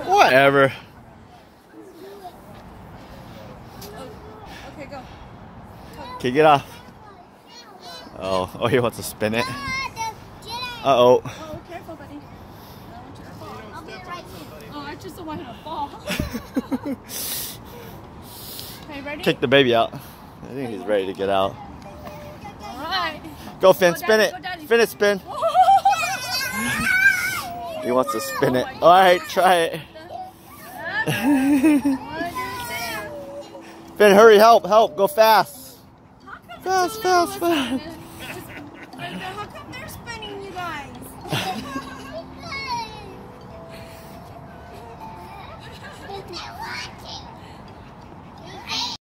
Whatever. Okay, go. Okay, get off. Oh, he wants to spin it. Uh-oh. Oh, careful, buddy. I don't want you to fall. I'll be right here. Oh, I just don't want him to fall. Okay, ready? Kick the baby out. I think he's ready to get out. Alright. Go, Finn, Go, spin Daddy, it. go, Daddy. Finn it, spin. He wants to spin it. Alright, try it. Finn, hurry, help, go fast. Fast. How come they're spinning, you guys?